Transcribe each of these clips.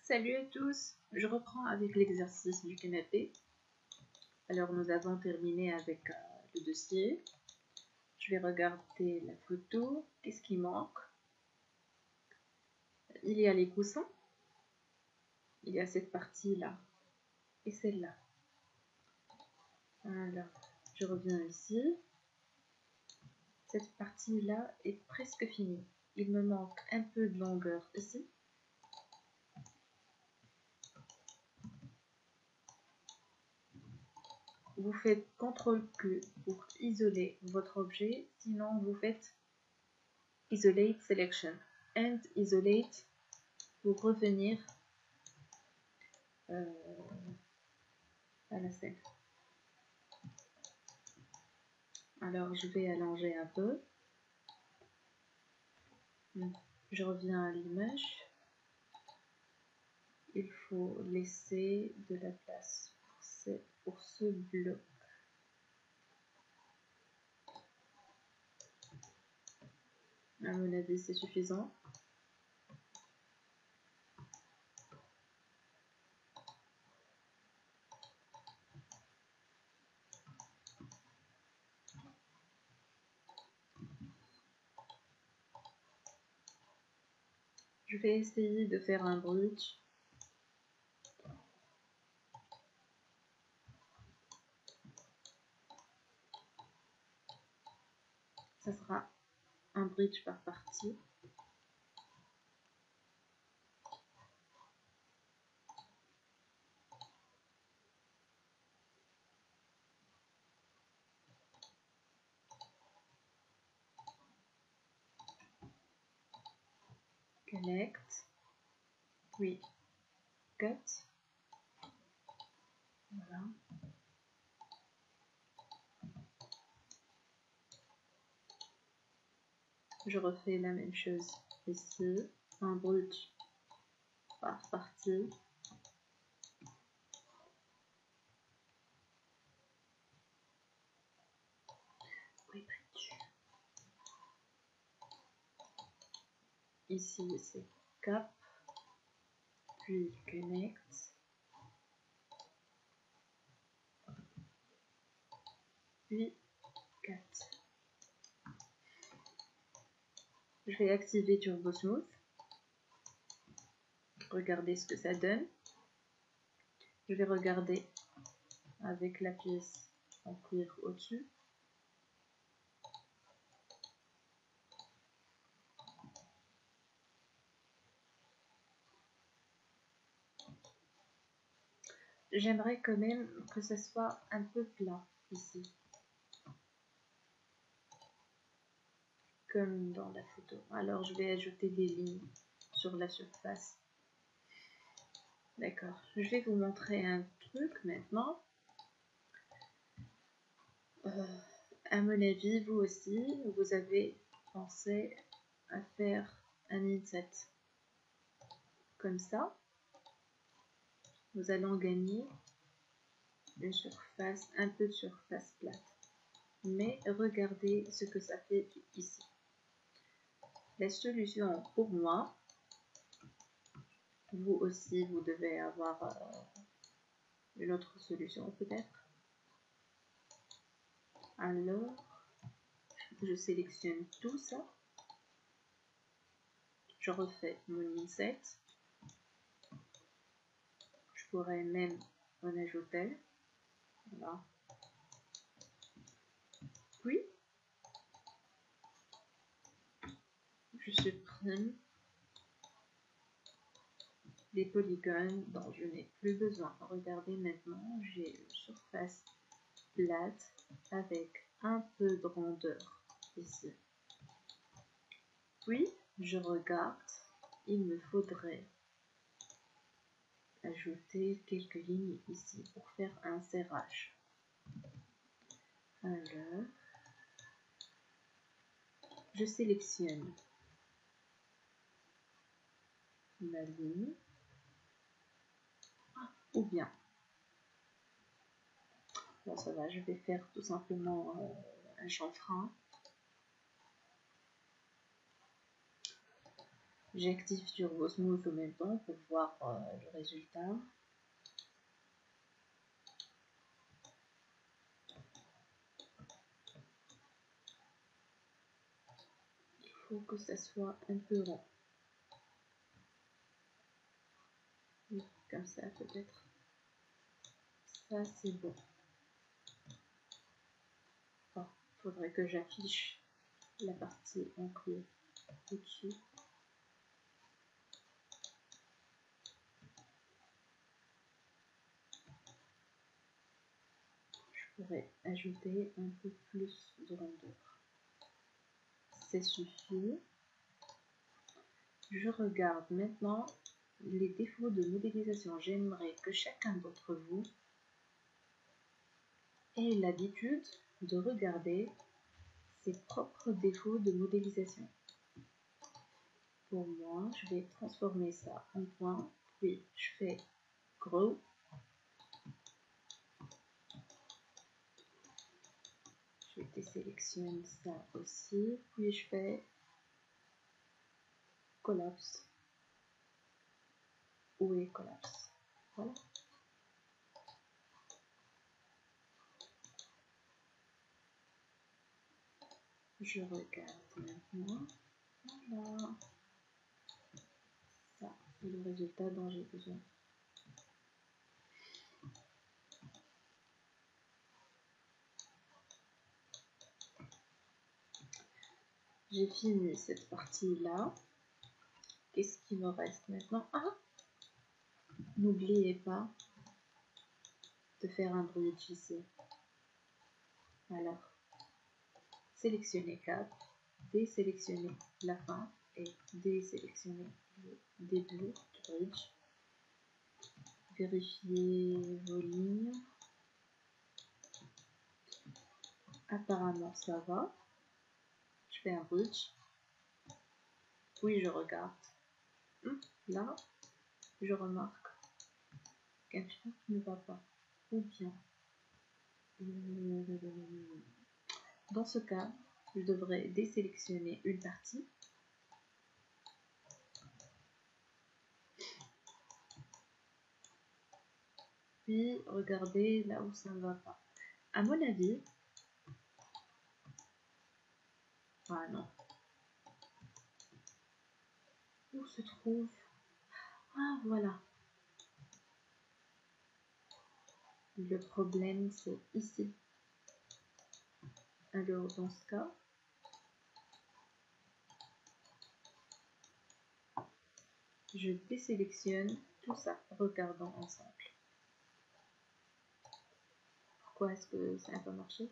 Salut à tous, je reprends avec l'exercice du canapé. Alors nous avons terminé avec le dossier. Je vais regarder la photo. Qu'est-ce qui manque? Il y a les coussins. Il y a cette partie-là et celle-là. Alors, je reviens ici. Cette partie-là est presque finie. Il me manque un peu de longueur ici. Vous faites CTRL-Q pour isoler votre objet, sinon vous faites Isolate Selection and Isolate pour revenir à la scène. Alors je vais allonger un peu. Je reviens à l'image. Il faut laisser de la place pour ce bloc. À mon avis, c'est suffisant. Je vais essayer de faire un bridge. Ça sera un bridge par partie. Connect, puis cut. Voilà. Je refais la même chose ici, un bridge par partie. Oui, bridge. Ici c'est cap, puis connect, puis cut. Je vais activer Turbo Smooth. Regardez ce que ça donne. Je vais regarder avec la pièce en cuir au-dessus. J'aimerais quand même que ce soit un peu plat ici. Comme dans la photo. Alors je vais ajouter des lignes sur la surface. D'accord. Je vais vous montrer un truc maintenant. À mon avis, vous aussi, vous avez pensé à faire un inset. Comme ça, nous allons gagner une surface, un peu de surface plate. Mais regardez ce que ça fait ici. La solution pour moi, vous aussi, vous devez avoir une autre solution peut-être. Alors, je sélectionne tout ça. Je refais mon inset. Je pourrais même en ajouter. Voilà. Puis, je supprime les polygones dont je n'ai plus besoin. Regardez maintenant, j'ai une surface plate avec un peu de rondeur ici. Puis, je regarde, il me faudrait ajouter quelques lignes ici pour faire un serrage. Alors, je sélectionne la ligne, ou bien, bon ça va, je vais faire tout simplement un chanfrein. J'active Turbo Smooth en même temps pour voir le résultat. Il faut que ça soit un peu rond. Oui, comme ça peut-être. Ça c'est bon. Oh, faudrait que j'affiche la partie en couleur au-dessus. Je pourrais ajouter un peu plus de rondeur. C'est suffit. Je regarde maintenant les défauts de modélisation. J'aimerais que chacun d'entre vous ait l'habitude de regarder ses propres défauts de modélisation. Pour moi, je vais transformer ça en point, puis je fais Grow. Je désélectionne ça aussi, puis je fais Collapse. Où est Collapse? Voilà. Je regarde maintenant. Voilà. Ça, c'est le résultat dont j'ai besoin. J'ai fini cette partie-là. Qu'est-ce qui me reste maintenant? Ah! N'oubliez pas de faire un bridge ici. Alors, sélectionnez 4, désélectionnez la fin et désélectionnez le début du bridge. Vérifiez vos lignes. Apparemment ça va. Je fais un bridge. Puis je regarde. Là, je remarque quelque chose qui ne va pas. Ou bien, dans ce cas, je devrais désélectionner une partie. Puis regarder là où ça ne va pas. À mon avis, ah non. Où se trouve? Ah voilà. Le problème c'est ici. Alors dans ce cas, je désélectionne tout ça. Regardons ensemble. Pourquoi est-ce que ça n'a pas marché?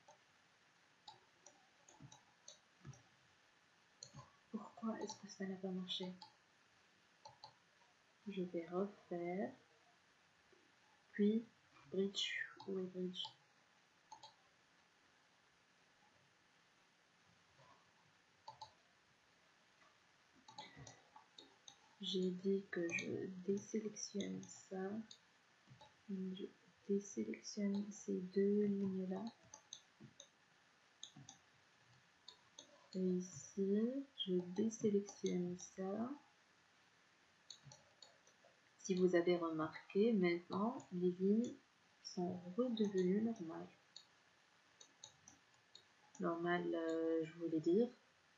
Pourquoi est-ce que ça n'a pas marché? Je vais refaire. Puis, bridge. Où est bridge? J'ai dit que je désélectionne ça. Je désélectionne ces deux lignes-là. Et ici, je désélectionne ça. Si vous avez remarqué, maintenant, les lignes sont redevenues normales. Normales, je voulais dire,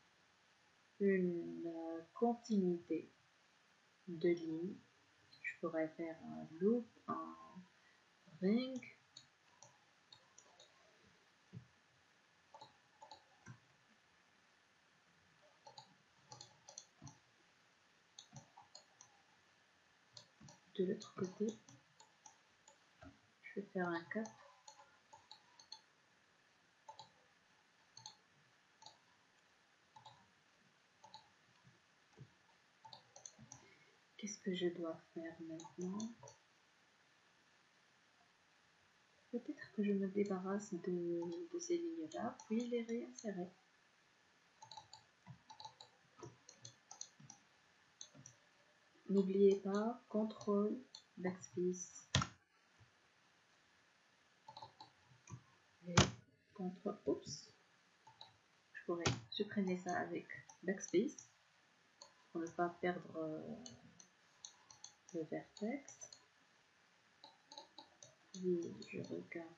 une continuité de lignes. Je pourrais faire un loop, un ring. De l'autre côté, je vais faire un cap. Qu'est-ce que je dois faire maintenant? Peut-être que je me débarrasse de ces lignes-là, puis les réinsérer. N'oubliez pas, CTRL, backspace. Et CTRL, oups. Je pourrais supprimer ça avec backspace. pour ne pas perdre le vertex. Puis je regarde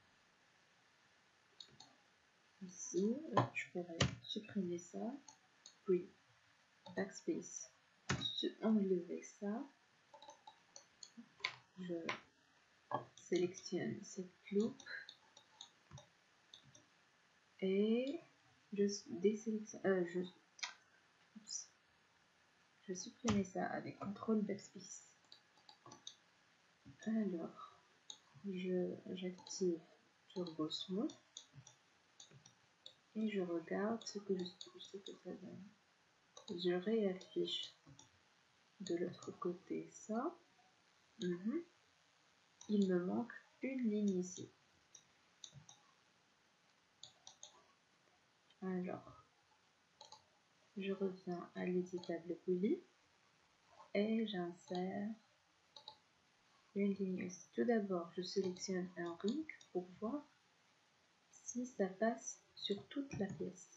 ici, je pourrais supprimer ça, puis backspace, enlever ça, je sélectionne cette loupe et je désélectionne, je supprime ça avec CTRL backspace. Alors, j'active Turbo Smooth et je regarde ce que ça donne. Je réaffiche de l'autre côté ça. Il me manque une ligne ici. Alors, je reviens à l'éditable poly et j'insère une ligne ici. Tout d'abord, je sélectionne un ring pour voir si ça passe sur toute la pièce.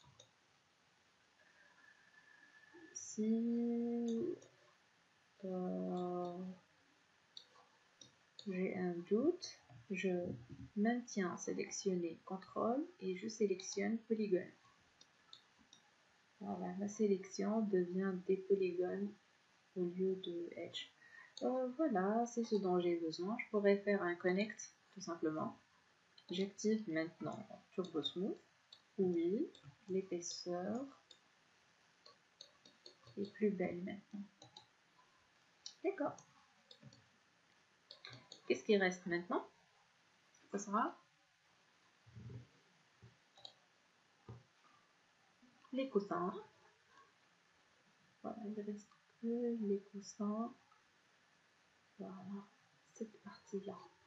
Si j'ai un doute, je maintiens sélectionné CTRL et je sélectionne polygone. Voilà, ma sélection devient des polygones au lieu de edge. Voilà, c'est ce dont j'ai besoin. Je pourrais faire un connect tout simplement. J'active maintenant Turbo Smooth. Oui, l'épaisseur est plus belle maintenant. D'accord. Qu'est-ce qui reste maintenant? Ce sera les coussins. Voilà, il ne reste que les coussins. Voilà, cette partie-là.